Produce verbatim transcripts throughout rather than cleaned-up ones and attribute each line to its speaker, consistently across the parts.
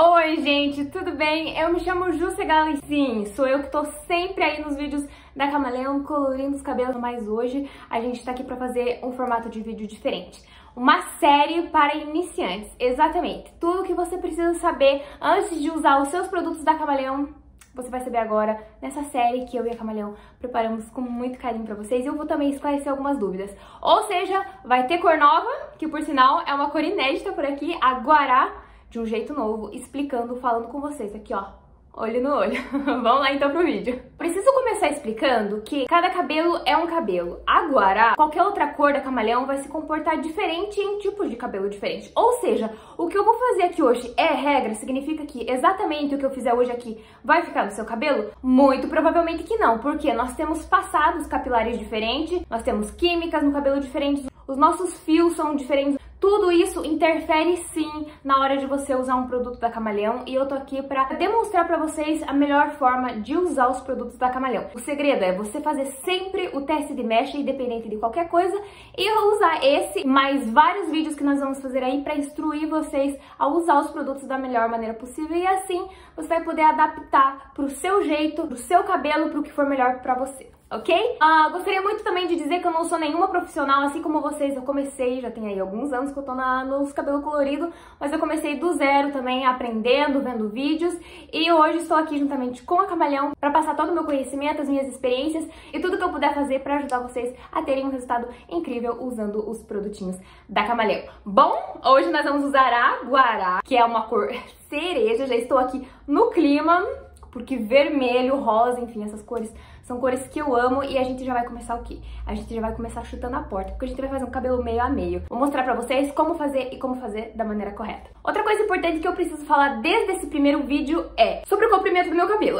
Speaker 1: Oi gente, tudo bem? Eu me chamo Ju Segala e sim, sou eu que tô sempre aí nos vídeos da Camaleão colorindo os cabelos, mas hoje a gente tá aqui pra fazer um formato de vídeo diferente. Uma série para iniciantes, exatamente. Tudo que você precisa saber antes de usar os seus produtos da Camaleão, você vai saber agora nessa série que eu e a Camaleão preparamos com muito carinho pra vocês. E eu vou também esclarecer algumas dúvidas. Ou seja, vai ter cor nova, que por sinal é uma cor inédita por aqui, a Guará, de um jeito novo, explicando, falando com vocês aqui, ó, olho no olho. Vamos lá então pro vídeo. Preciso começar explicando que cada cabelo é um cabelo. A Guará, qualquer outra cor da Camaleão, vai se comportar diferente em tipos de cabelo diferentes. Ou seja, o que eu vou fazer aqui hoje é regra, significa que exatamente o que eu fizer hoje aqui vai ficar no seu cabelo? Muito provavelmente que não, porque nós temos passados capilares diferentes, nós temos químicas no cabelo diferentes, os nossos fios são diferentes. Tudo isso interfere sim na hora de você usar um produto da Camaleão e eu tô aqui pra demonstrar pra vocês a melhor forma de usar os produtos da Camaleão. O segredo é você fazer sempre o teste de mecha, independente de qualquer coisa, e eu usar esse, mais vários vídeos que nós vamos fazer aí pra instruir vocês a usar os produtos da melhor maneira possível e assim você vai poder adaptar pro seu jeito, pro seu cabelo, pro que for melhor pra você. Ok? Uh, gostaria muito também de dizer que eu não sou nenhuma profissional, assim como vocês, eu comecei, já tem aí alguns anos que eu tô na, nos cabelos coloridos, mas eu comecei do zero também, aprendendo, vendo vídeos, e hoje estou aqui juntamente com a Camaleão para passar todo o meu conhecimento, as minhas experiências e tudo que eu puder fazer para ajudar vocês a terem um resultado incrível usando os produtinhos da Camaleão. Bom, hoje nós vamos usar a Guará, que é uma cor cereja, já estou aqui no clima, porque vermelho, rosa, enfim, essas cores são cores que eu amo e a gente já vai começar o quê? A gente já vai começar chutando a porta, porque a gente vai fazer um cabelo meio a meio. Vou mostrar pra vocês como fazer e como fazer da maneira correta. Outra coisa importante que eu preciso falar desde esse primeiro vídeo é sobre o comprimento do meu cabelo.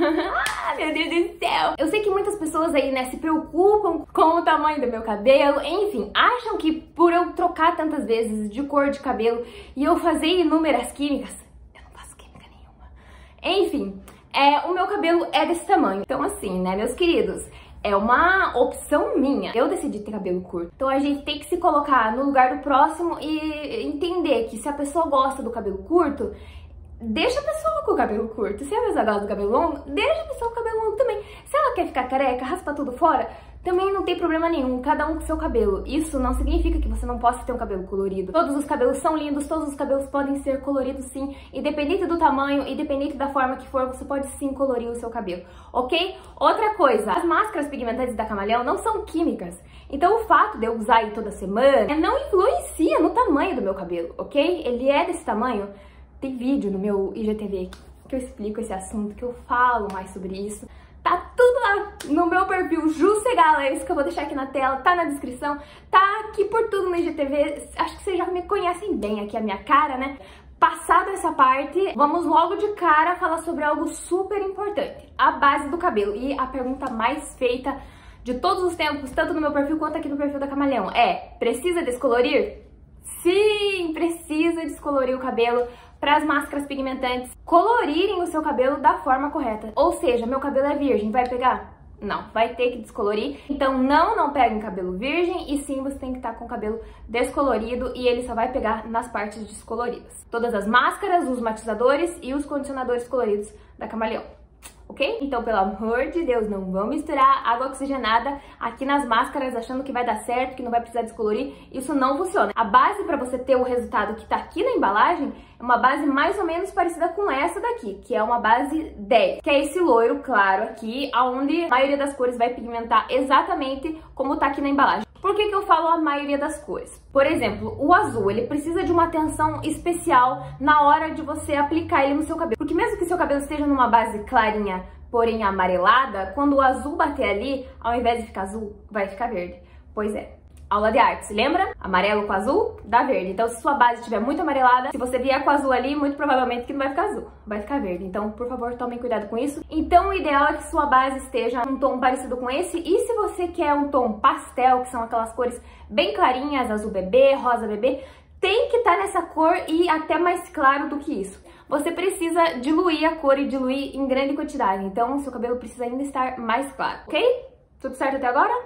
Speaker 1: Ah, meu Deus do céu! Eu sei que muitas pessoas aí, né, se preocupam com o tamanho do meu cabelo, enfim, acham que por eu trocar tantas vezes de cor de cabelo e eu fazer inúmeras químicas, eu não faço química nenhuma. Enfim, É, o meu cabelo é desse tamanho. Então assim, né, meus queridos, é uma opção minha. Eu decidi ter cabelo curto. Então a gente tem que se colocar no lugar do próximo e entender que se a pessoa gosta do cabelo curto, deixa a pessoa com o cabelo curto. Se a pessoa gosta do cabelo longo, deixa a pessoa com o cabelo longo também. Se ela quer ficar careca, raspa tudo fora, também não tem problema nenhum, cada um com seu cabelo. Isso não significa que você não possa ter um cabelo colorido. Todos os cabelos são lindos, todos os cabelos podem ser coloridos sim. Independente do tamanho, independente da forma que for, você pode sim colorir o seu cabelo, ok? Outra coisa, as máscaras pigmentantes da Camaleão não são químicas. Então o fato de eu usar aí toda semana não influencia no tamanho do meu cabelo, ok? Ele é desse tamanho. Tem vídeo no meu I G T V que eu explico esse assunto, que eu falo mais sobre isso. Tá tudo lá no meu perfil Ju Segala, é isso que eu vou deixar aqui na tela, tá na descrição, tá aqui por tudo no I G T V. Acho que vocês já me conhecem bem aqui, a minha cara, né? Passada essa parte, vamos logo de cara falar sobre algo super importante, a base do cabelo. E a pergunta mais feita de todos os tempos, tanto no meu perfil quanto aqui no perfil da Camaleão, é: precisa descolorir? Sim, precisa descolorir o cabelo para as máscaras pigmentantes colorirem o seu cabelo da forma correta. Ou seja, meu cabelo é virgem, vai pegar? Não, vai ter que descolorir. Então não, não peguem cabelo virgem e sim, você tem que estar com o cabelo descolorido e ele só vai pegar nas partes descoloridas. Todas as máscaras, os matizadores e os condicionadores coloridos da Camaleão. Ok? Então, pelo amor de Deus, não vão misturar água oxigenada aqui nas máscaras achando que vai dar certo, que não vai precisar descolorir. Isso não funciona. A base para você ter o resultado que tá aqui na embalagem é uma base mais ou menos parecida com essa daqui, que é uma base dez, que é esse loiro claro aqui, onde a maioria das cores vai pigmentar exatamente como tá aqui na embalagem. Por que que eu falo a maioria das cores? Por exemplo, o azul, ele precisa de uma atenção especial na hora de você aplicar ele no seu cabelo. Porque mesmo que seu cabelo esteja numa base clarinha, porém amarelada, quando o azul bater ali, ao invés de ficar azul, vai ficar verde. Pois é. Aula de artes, lembra? Amarelo com azul dá verde. Então, se sua base estiver muito amarelada, se você vier com azul ali, muito provavelmente que não vai ficar azul, vai ficar verde. Então, por favor, tomem cuidado com isso. Então, o ideal é que sua base esteja um tom parecido com esse. E se você quer um tom pastel, que são aquelas cores bem clarinhas, azul bebê, rosa bebê, tem que estar nessa cor e até mais claro do que isso. Você precisa diluir a cor e diluir em grande quantidade. Então, seu cabelo precisa ainda estar mais claro, ok? Tudo certo até agora?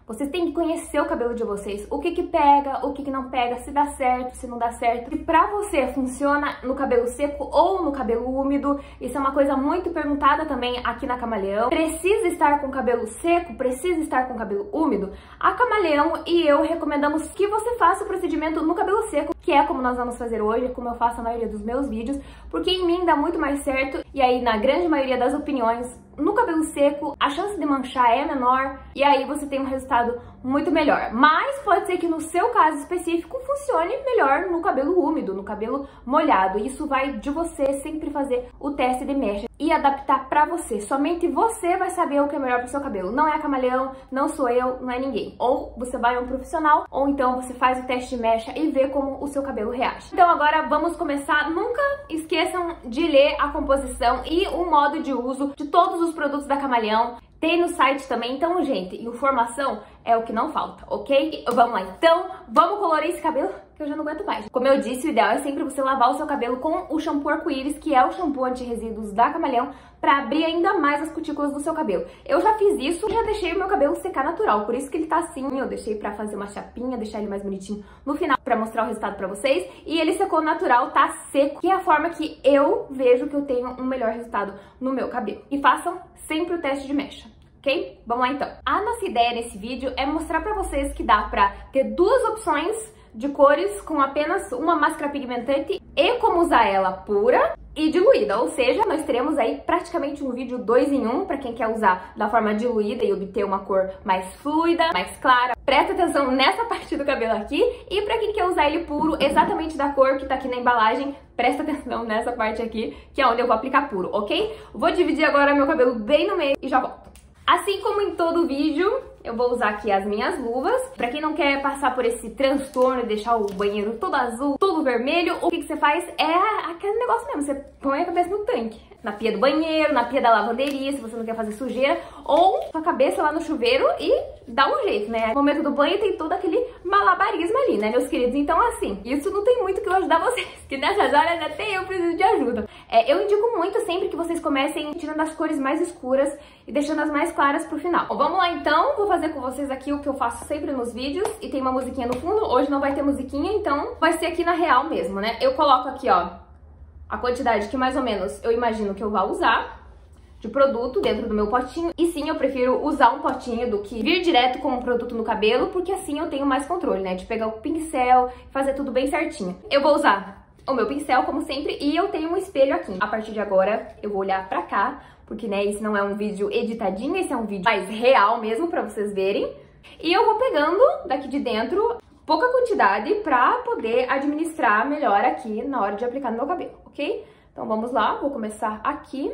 Speaker 1: Vocês têm que conhecer o cabelo de vocês, o que que pega, o que que não pega, se dá certo, se não dá certo. Se pra você funciona no cabelo seco ou no cabelo úmido, isso é uma coisa muito perguntada também aqui na Camaleão. Precisa estar com cabelo seco? Precisa estar com cabelo úmido? A Camaleão e eu recomendamos que você faça o procedimento no cabelo seco, que é como nós vamos fazer hoje, como eu faço a maioria dos meus vídeos, porque em mim dá muito mais certo, e aí na grande maioria das opiniões, no cabelo seco, a chance de manchar é menor e aí você tem um resultado muito melhor. Mas pode ser que no seu caso específico funcione melhor no cabelo úmido, no cabelo molhado. Isso vai de você sempre fazer o teste de mecha e adaptar pra você. Somente você vai saber o que é melhor pro seu cabelo. Não é a Camaleão, não sou eu, não é ninguém. Ou você vai a um profissional, ou então você faz o teste de mecha e vê como o seu cabelo reage. Então agora vamos começar. Nunca esqueçam de ler a composição e o modo de uso de todos os produtos da Camaleão. Tem no site também, então, gente, informação é o que não falta, ok? Vamos lá, então, vamos colorir esse cabelo, que eu já não aguento mais. Como eu disse, o ideal é sempre você lavar o seu cabelo com o shampoo arco-íris, que é o shampoo anti-resíduos da Camaleão, pra abrir ainda mais as cutículas do seu cabelo. Eu já fiz isso e já deixei o meu cabelo secar natural, por isso que ele tá assim. Eu deixei pra fazer uma chapinha, deixar ele mais bonitinho no final, pra mostrar o resultado pra vocês. E ele secou natural, tá seco, que é a forma que eu vejo que eu tenho um melhor resultado no meu cabelo. E façam sempre o teste de mecha, ok? Vamos lá então. A nossa ideia nesse vídeo é mostrar pra vocês que dá pra ter duas opções de cores com apenas uma máscara pigmentante e como usar ela pura e diluída, ou seja, nós teremos aí praticamente um vídeo dois em um para quem quer usar da forma diluída e obter uma cor mais fluida, mais clara. Presta atenção nessa parte do cabelo aqui, e para quem quer usar ele puro, exatamente da cor que tá aqui na embalagem, presta atenção nessa parte aqui, que é onde eu vou aplicar puro, ok? Vou dividir agora meu cabelo bem no meio e já volto. Assim como em todo vídeo, eu vou usar aqui as minhas luvas. Pra quem não quer passar por esse transtorno e deixar o banheiro todo azul, todo vermelho, o que, que você faz é aquele negócio mesmo, você põe a cabeça no tanque. Na pia do banheiro, na pia da lavanderia, se você não quer fazer sujeira, ou sua cabeça lá no chuveiro e dá um jeito, né? No momento do banho tem todo aquele malabarismo ali, né, meus queridos? Então, assim, isso não tem muito que eu ajudar vocês, que nessas horas até eu preciso de ajuda. É, eu indico muito sempre que vocês comecem tirando as cores mais escuras e deixando as mais claras pro final. Bom, vamos lá então, vou fazer com vocês aqui o que eu faço sempre nos vídeos, e tem uma musiquinha no fundo. Hoje não vai ter musiquinha, então vai ser aqui na real mesmo, né? Eu coloco aqui, ó, a quantidade que mais ou menos eu imagino que eu vá usar de produto dentro do meu potinho. E sim, eu prefiro usar um potinho do que vir direto com o produto no cabelo, porque assim eu tenho mais controle, né? De pegar o pincel e fazer tudo bem certinho. Eu vou usar o meu pincel, como sempre, e eu tenho um espelho aqui. A partir de agora, eu vou olhar pra cá, porque, né, esse não é um vídeo editadinho, esse é um vídeo mais real mesmo, pra vocês verem. E eu vou pegando daqui de dentro pouca quantidade pra poder administrar melhor aqui na hora de aplicar no meu cabelo, ok? Então vamos lá, vou começar aqui,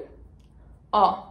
Speaker 1: ó,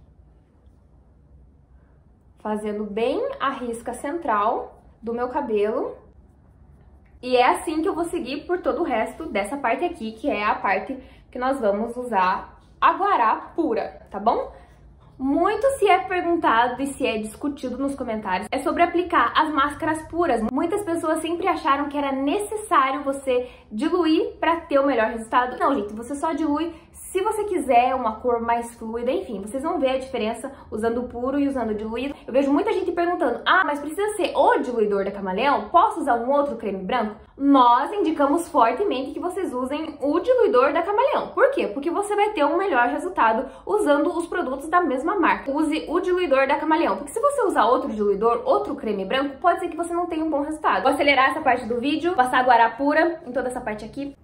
Speaker 1: fazendo bem a risca central do meu cabelo. E é assim que eu vou seguir por todo o resto dessa parte aqui, que é a parte que nós vamos usar a guará pura, tá bom? Muito se é perguntado e se é discutido nos comentários é sobre aplicar as máscaras puras. Muitas pessoas sempre acharam que era necessário você diluir para ter o melhor resultado. Não, gente, você só dilui se você quiser uma cor mais fluida, enfim, vocês vão ver a diferença usando o puro e usando o diluído. Eu vejo muita gente perguntando, ah, mas precisa ser o diluidor da Camaleão? Posso usar um outro creme branco? Nós indicamos fortemente que vocês usem o diluidor da Camaleão. Por quê? Porque você vai ter um melhor resultado usando os produtos da mesma marca. Use o diluidor da Camaleão, porque se você usar outro diluidor, outro creme branco, pode ser que você não tenha um bom resultado. Vou acelerar essa parte do vídeo, passar a guará pura em toda essa parte aqui.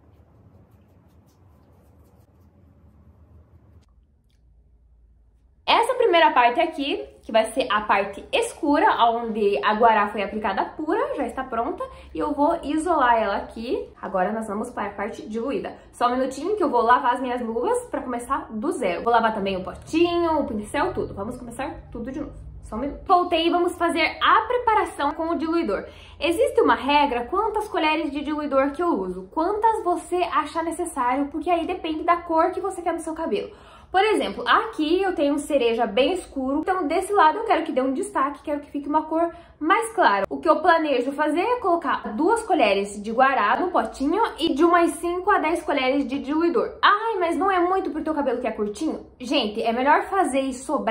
Speaker 1: Essa primeira parte aqui, que vai ser a parte escura, onde a guará foi aplicada pura, já está pronta. E eu vou isolar ela aqui. Agora nós vamos para a parte diluída. Só um minutinho que eu vou lavar as minhas luvas para começar do zero. Vou lavar também o potinho, o pincel, tudo. Vamos começar tudo de novo. Só um minuto. Voltei e vamos fazer a preparação com o diluidor. Existe uma regra, quantas colheres de diluidor que eu uso? Quantas você achar necessário, porque aí depende da cor que você quer no seu cabelo. Por exemplo, aqui eu tenho um cereja bem escuro, então desse lado eu quero que dê um destaque, quero que fique uma cor mais clara. O que eu planejo fazer é colocar duas colheres de guará no potinho e de umas cinco a dez colheres de diluidor. Ai, mas não é muito pro teu cabelo que é curtinho? Gente, é melhor fazer e sobrar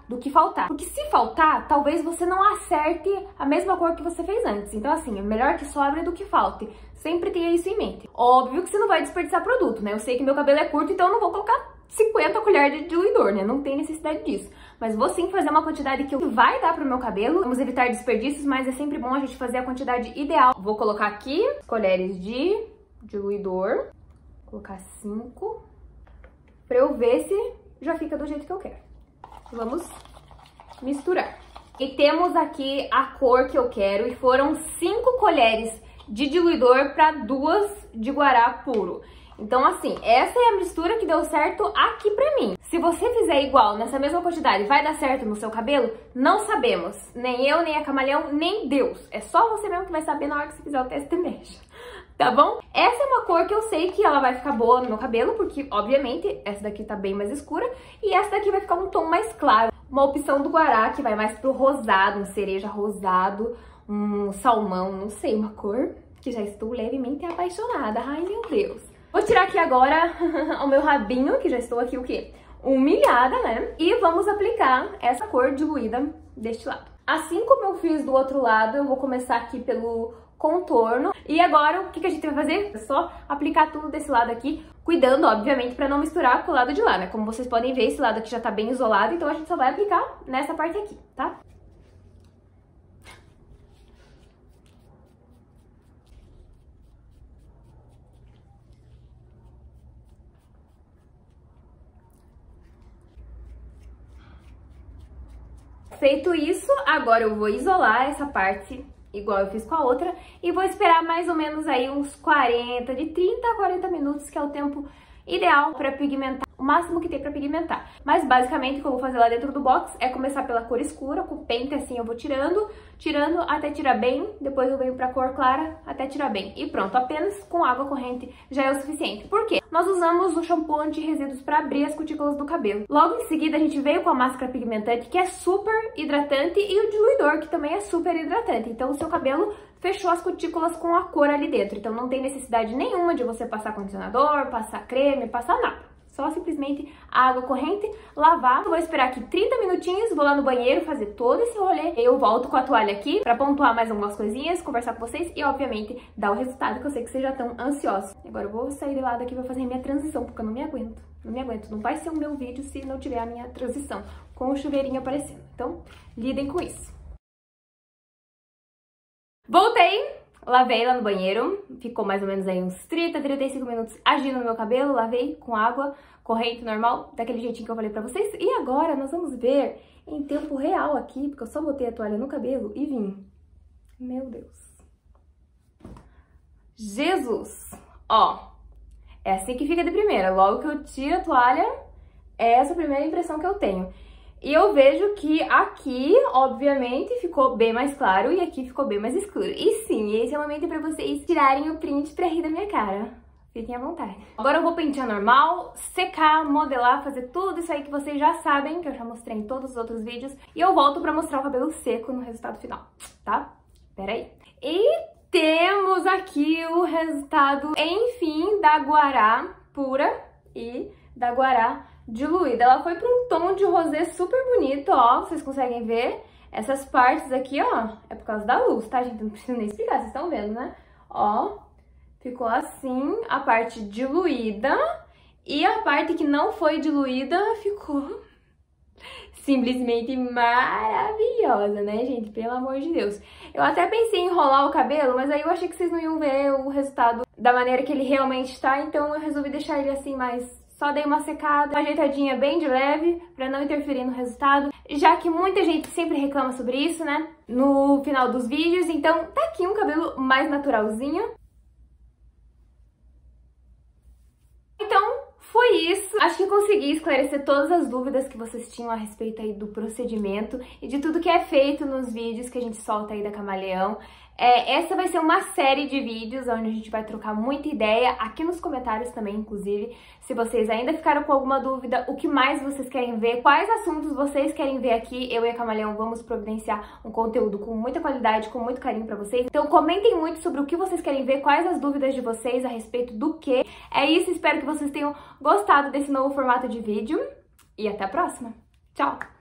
Speaker 1: do que faltar. Porque se faltar, talvez você não acerte a mesma cor que você fez antes. Então assim, é melhor que sobre do que falte. Sempre tenha isso em mente. Óbvio que você não vai desperdiçar produto, né? Eu sei que meu cabelo é curto, então eu não vou colocar cinquenta colheres de diluidor, né? Não tem necessidade disso. Mas vou sim fazer uma quantidade que vai dar pro meu cabelo. Vamos evitar desperdícios, mas é sempre bom a gente fazer a quantidade ideal. Vou colocar aqui colheres de diluidor. Vou colocar cinco. Pra eu ver se já fica do jeito que eu quero. Vamos misturar. E temos aqui a cor que eu quero. E foram cinco colheres de diluidor para duas de guará puro. Então, assim, essa é a mistura que deu certo aqui pra mim. Se você fizer igual, nessa mesma quantidade, vai dar certo no seu cabelo? Não sabemos. Nem eu, nem a Camaleão, nem Deus. É só você mesmo que vai saber na hora que você fizer o teste mesmo. Tá bom? Essa é uma cor que eu sei que ela vai ficar boa no meu cabelo, porque, obviamente, essa daqui tá bem mais escura. E essa daqui vai ficar um tom mais claro. Uma opção do guará, que vai mais pro rosado, um cereja rosado, um salmão, não sei, uma cor que já estou levemente apaixonada. Ai, meu Deus. Vou tirar aqui agora o meu rabinho, que já estou aqui o quê? Humilhada, né? E vamos aplicar essa cor diluída deste lado. Assim como eu fiz do outro lado, eu vou começar aqui pelo contorno. E agora, o que, que a gente vai fazer? É só aplicar tudo desse lado aqui, cuidando, obviamente, para não misturar com o lado de lá, né? Como vocês podem ver, esse lado aqui já tá bem isolado, então a gente só vai aplicar nessa parte aqui, tá? Feito isso, agora eu vou isolar essa parte, igual eu fiz com a outra, e vou esperar mais ou menos aí uns quarenta, de trinta a quarenta minutos, que é o tempo ideal para pigmentar, o máximo que tem para pigmentar. Mas basicamente o que eu vou fazer lá dentro do box é começar pela cor escura, com o pente assim eu vou tirando, tirando até tirar bem, depois eu venho pra cor clara até tirar bem. E pronto, apenas com água corrente já é o suficiente. Por quê? Nós usamos o shampoo anti-resíduos para abrir as cutículas do cabelo. Logo em seguida a gente veio com a máscara pigmentante, que é super hidratante, e o diluidor, que também é super hidratante. Então o seu cabelo fechou as cutículas com a cor ali dentro. Então não tem necessidade nenhuma de você passar condicionador, passar creme, passar nada. Só simplesmente água corrente, lavar. Vou esperar aqui trinta minutinhos, vou lá no banheiro fazer todo esse rolê. Eu volto com a toalha aqui pra pontuar mais algumas coisinhas, conversar com vocês e, obviamente, dar o resultado, que eu sei que vocês já estão ansiosos. Agora eu vou sair de lá daqui e vou fazer minha transição, porque eu não me aguento. Não me aguento. Não vai ser o meu vídeo se não tiver a minha transição com o chuveirinho aparecendo. Então, lidem com isso. Voltei! Lavei lá no banheiro, ficou mais ou menos aí uns trinta, trinta e cinco minutos agindo no meu cabelo, lavei com água corrente normal, daquele jeitinho que eu falei pra vocês. E agora nós vamos ver em tempo real aqui, porque eu só botei a toalha no cabelo e vim. Meu Deus. Jesus! Ó, é assim que fica de primeira. Logo que eu tiro a toalha, é essa a primeira impressão que eu tenho. E eu vejo que aqui, obviamente, ficou bem mais claro e aqui ficou bem mais escuro. E sim, esse é o momento pra vocês tirarem o print pra rir da minha cara. Fiquem à vontade. Agora eu vou pentear normal, secar, modelar, fazer tudo isso aí que vocês já sabem, que eu já mostrei em todos os outros vídeos. E eu volto pra mostrar o cabelo seco no resultado final, tá? Pera aí. E temos aqui o resultado, enfim, da guará pura e da guará diluída. Ela foi para um tom de rosé super bonito, ó. Vocês conseguem ver? Essas partes aqui, ó, é por causa da luz, tá, gente? Não preciso nem explicar, vocês estão vendo, né? Ó, ficou assim a parte diluída e a parte que não foi diluída ficou simplesmente maravilhosa, né, gente? Pelo amor de Deus. Eu até pensei em enrolar o cabelo, mas aí eu achei que vocês não iam ver o resultado da maneira que ele realmente está, então eu resolvi deixar ele assim mais... Só dei uma secada, uma ajeitadinha bem de leve, pra não interferir no resultado, já que muita gente sempre reclama sobre isso, né, no final dos vídeos. Então tá aqui um cabelo mais naturalzinho. Então foi isso. Acho que consegui esclarecer todas as dúvidas que vocês tinham a respeito aí do procedimento e de tudo que é feito nos vídeos que a gente solta aí da Camaleão. É, essa vai ser uma série de vídeos onde a gente vai trocar muita ideia, aqui nos comentários também, inclusive, se vocês ainda ficaram com alguma dúvida, o que mais vocês querem ver, quais assuntos vocês querem ver aqui, eu e a Camaleão vamos providenciar um conteúdo com muita qualidade, com muito carinho pra vocês. Então comentem muito sobre o que vocês querem ver, quais as dúvidas de vocês a respeito do que. É isso, espero que vocês tenham gostado desse novo formato de vídeo e até a próxima. Tchau!